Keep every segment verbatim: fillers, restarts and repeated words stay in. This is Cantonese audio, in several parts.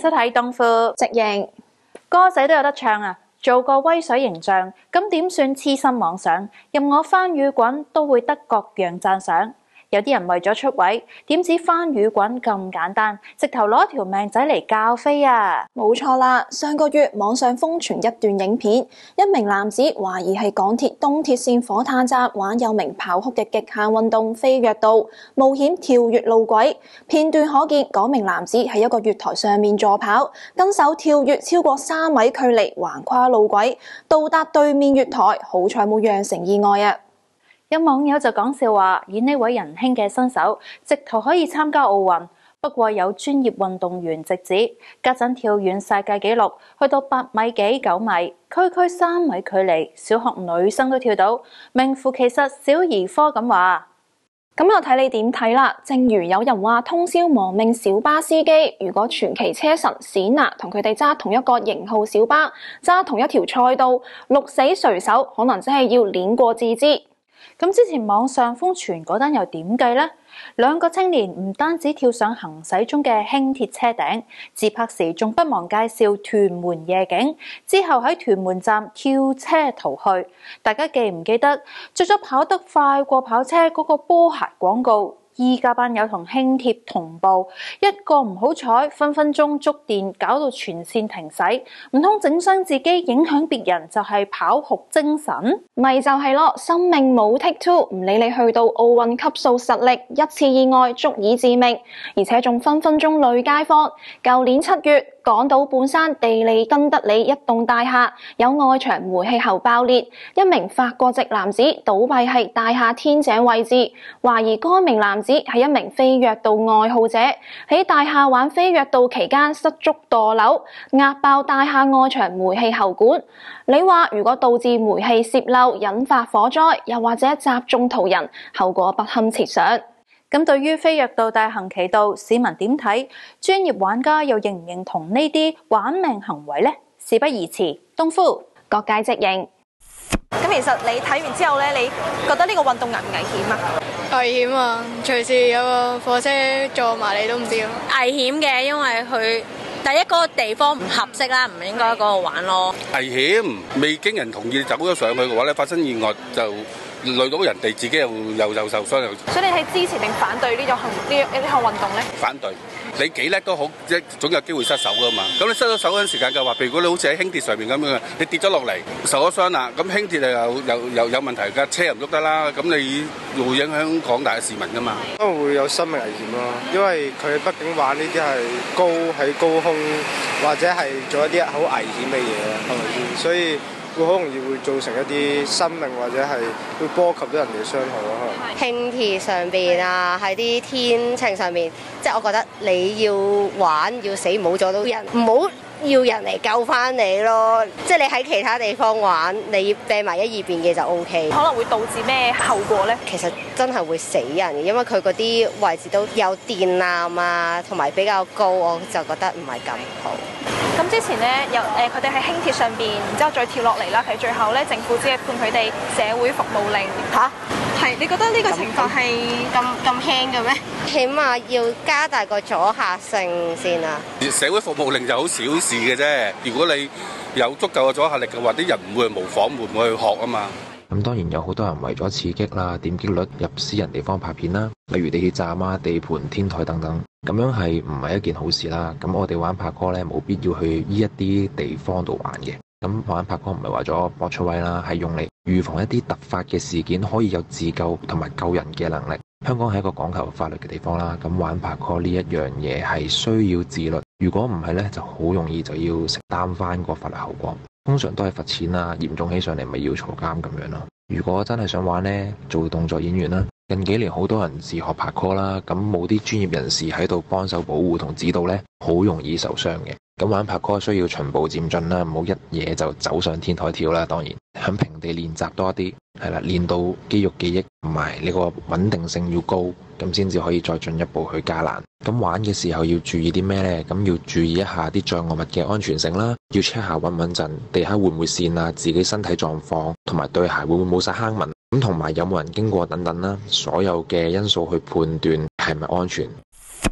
收睇《東夫直型》， 歌仔都有得唱啊！做個威水形象，咁點算痴心妄想？任我翻雨滾都會得各樣讚賞。有啲人為咗出位，點知翻雨滾咁簡單，直頭攞條命仔嚟教飛啊！ 冇錯啦，上個月網上瘋傳一段影片，一名男子懷疑係港鐵東鐵線火炭站玩有名跑酷嘅極限運動飛躍道，冒險跳越路軌。片段可見，嗰名男子喺一個月台上面助跑，跟手跳躍超過三米距離，橫跨路軌，到達對面月台，好彩冇釀成意外啊！ 有網友就講笑話，以呢位仁兄嘅身手，直頭可以參加奧運。不過有專業運動員直指，家陣跳遠世界紀錄去到八米幾九米，區區三米距離，小學女生都跳到，名副其實小兒科咁話。 咁又睇你點睇啦。正如有人話，通宵亡命小巴司機，如果傳奇車神史拿同佢哋揸同一個型號小巴，揸同一條賽道，鹿死誰手，可能真係要碾過自知。 咁之前網上瘋傳嗰單又點計呢？兩個青年唔單止跳上行駛中嘅輕鐵車頂，自拍時仲不忘介紹屯門夜景，之後喺屯門站跳車逃去。大家記唔記得着咗跑得快過跑車嗰個波鞋廣告？依家班友同輕鐵同步，一個唔好彩，分分鐘觸電，搞到全線停駛。唔通整傷自己，影響別人就係跑酷精神？ 咪就係咯，生命冇 take two， 唔理你去到奧運級數實力，一次意外足以致命，而且仲分分鐘累街坊。舊年七月，港島半山地利根德里一棟大廈有外牆煤氣喉爆裂，一名法國籍男子倒斃喺大廈天井位置，懷疑該名男子係一名飛躍道愛好者，喺大廈玩飛躍道期間失足墮樓，壓爆大廈外牆煤氣喉管。你話如果導致煤氣洩漏引發火災，又或者集中途人，後果不堪設想。 咁對於飛躍道大行其道，市民點睇？專業玩家又認唔認同呢啲玩命行為呢？事不宜遲，東夫各界直型。 咁其實你睇完之後咧，你覺得呢個運動危唔危險啊？ 危險啊！隨時有個火車撞埋你都唔知咯。 危險嘅，因為佢第一嗰個地方唔合適啦，唔應該喺嗰度玩咯。 危險，未經人同意走咗上去嘅話咧，發生意外就累到人哋，自己又又又受傷又。 所以你係支持定反對呢種行呢呢項運動咧？ 反對。你幾叻都好，即係總有機會失手噶嘛。咁你失咗手嗰陣時間嘅話，譬如如果你好似喺輕鐵上面咁樣，你跌咗落嚟受咗傷啦，咁輕鐵又有有有問題㗎，車又唔喐得啦，咁你會影響廣大嘅市民噶嘛。 可能會有生命危險咯，因為佢畢竟玩呢啲係高喺高空，或者係做一啲好危險嘅嘢，係咪先？所以會好容易會造成一啲生命或者係會波及到人哋嘅傷害咯。可能輕鐵上邊啊，喺啲天秤上面，即係我覺得你要玩要死，唔好阻到人，唔好要人嚟救翻你咯。即係你喺其他地方玩，你掟埋一二邊嘅就 O K。 可能會導致咩後果呢？ 其實真係會死人嘅，因為佢嗰啲位置都有電纜啊，同埋比較高，我就覺得唔係咁好。 咁之前咧，有誒佢哋喺輕鐵上邊，然之後再跳落嚟啦。其實最後咧，政府只係判佢哋社會服務令。嚇，係你覺得呢個情況係咁咁輕嘅咩？ 起碼要加大個阻嚇性先啊！ 社會服務令就好小事嘅啫。如果你有足夠嘅阻嚇力嘅話，啲人唔會去模仿，會唔會去學啊嘛？ 咁當然有好多人為咗刺激啦，點擊率入私人地方拍片啦，例如地鐵站啊、地盤、天台等等，咁樣係唔係一件好事啦？咁我哋玩拍拖咧，冇必要去呢一啲地方度玩嘅。咁玩拍拖唔係為咗搏出位啦，係用嚟預防一啲突發嘅事件，可以有自救同埋救人嘅能力。香港係一個講求法律嘅地方啦，咁玩拍拖呢一樣嘢係需要自律，如果唔係咧，就好容易就要承擔翻個法律後果。通常都係罰錢啊，嚴重起上嚟咪要坐監咁樣咯。如果真係想玩呢，做動作演員啦。近幾年好多人自學拍拖啦，咁冇啲專業人士喺度幫手保護同指導呢，好容易受傷嘅。咁玩拍拖需要循步漸進啦，唔好一嘢就走上天台跳啦。當然喺平地練習多啲，係啦，練到肌肉記憶同埋你個穩定性要高，咁先至可以再進一步去加難。咁玩嘅時候要注意啲咩呢？咁要注意一下啲障礙物嘅安全性啦，要 check 下穩唔穩陣，地下會唔會跣啊，自己身體狀況同埋對鞋會唔會冇晒坑紋，咁同埋有冇人經過等等啦，所有嘅因素去判斷係咪安全。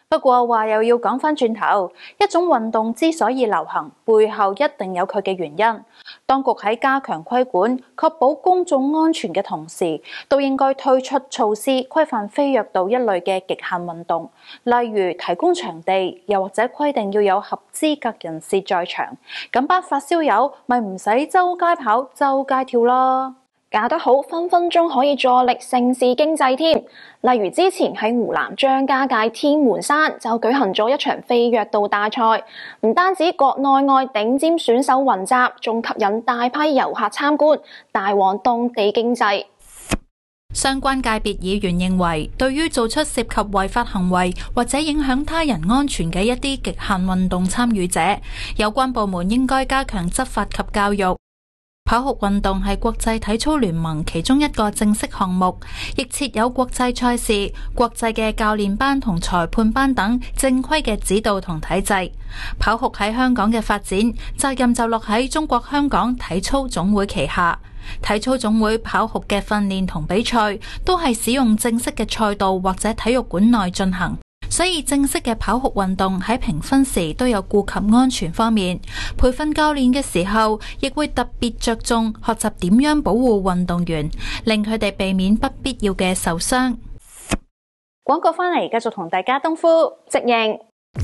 不過話又要講返轉頭，一種運動之所以流行，背後一定有佢嘅原因。當局喺加強規管、確保公眾安全嘅同時，都應該推出措施規範飛躍道一類嘅極限運動，例如提供場地，又或者規定要有合資格人士在場，咁班發燒友咪唔使周街跑、周街跳咯。 搞得好，分分鐘可以助力城市經濟添。例如之前喺湖南張家界天門山就舉行咗一場飛躍道大賽，唔單止國內外頂尖選手雲集，仲吸引大批遊客參觀，帶旺當地經濟。 相關界別議員認為，對於做出涉及違法行為或者影響他人安全嘅一啲極限運動參與者，有關部門應該加強執法及教育。跑酷運動係國際體操聯盟其中一個正式項目，亦設有國際賽事、國際嘅教練班同裁判班等正規嘅指導同體制。跑酷喺香港嘅發展責任就落喺中國香港體操總會旗下。體操總會跑酷嘅訓練同比賽都係使用正式嘅賽道或者體育館內進行。所以正式嘅跑酷運動喺評分時都有顧及安全方面，培訓教練嘅時候亦會特別着重學習點樣保護運動員，令佢哋避免不必要嘅受傷。 廣告返嚟，繼續同大家東敷直認。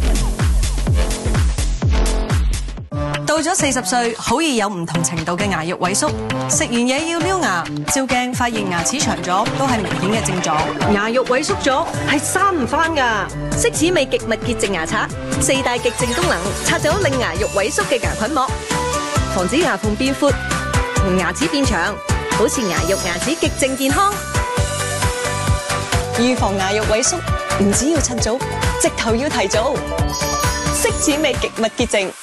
到咗四十歲，好易有唔同程度嘅牙肉萎縮，食完嘢要撩牙，照鏡發現牙齒長咗，都係明顯嘅症狀。 牙肉萎縮咗係生唔返㗎。識齒美極密潔淨牙刷，四大極淨功能，刷走令牙肉萎縮嘅牙菌膜，防止牙縫變闊同牙齒變長，保持牙肉牙齒極淨健康。 預防牙肉萎縮，唔只要趁早，直頭要提早。識齒美極密潔淨。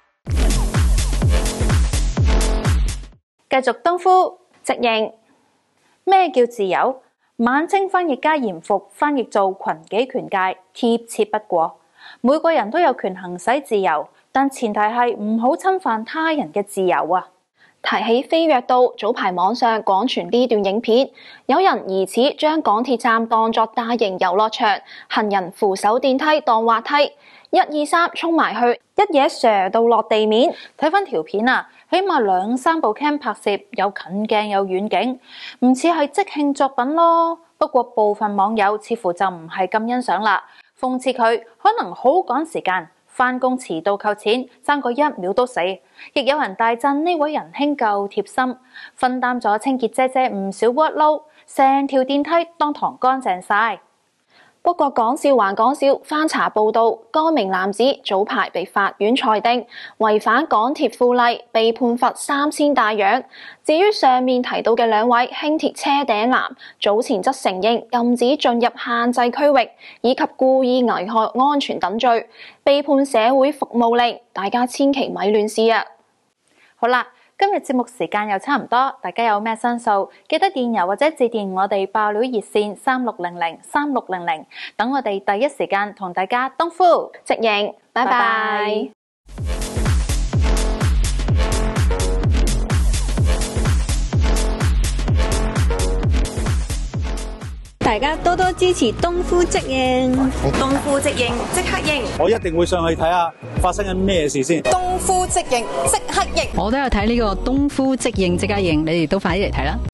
繼續東敷直認。 咩叫自由？晚清翻譯家嚴復翻譯做群己權界，貼切不過。每個人都有權行使自由，但前提係唔好侵犯他人嘅自由啊！ 提起飛躍道，早排網上廣傳呢段影片，有人疑似將港鐵站當作大型遊樂場，行人扶手電梯當滑梯，一二三衝埋去，一嘢射到落地面。 睇翻條片啊，起碼兩三部 cam 拍攝，有近鏡有遠景，唔似係即興作品咯。不過部分網友似乎就唔係咁欣賞啦，諷刺佢可能好趕時間，返工遲到扣錢，爭個一秒都死。亦有人大讚呢位仁兄夠貼心，分擔咗清潔姐姐唔少 workload，成條電梯當堂乾淨晒。 不過講笑還講笑，翻查報道，該名男子早排被法院裁定違反港鐵附例，被判罰三千大洋。至於上面提到嘅兩位輕鐵車頂男，早前則承認禁止進入限制區域以及故意危害安全等罪，被判社會服務令。大家千祈咪亂試啊！ 好啦。今日節目時間又差唔多，大家有咩申訴，記得電郵或者致電我哋爆料熱線三六零零三六零零，等我哋第一時間同大家東敷直認，拜拜。 大家多多支持東敷即應，東敷即應即刻應。 我一定會上去睇下發生緊咩事先。 東敷即應即刻應。 我都有睇呢個東敷即應即刻應，你哋都快啲嚟睇啦。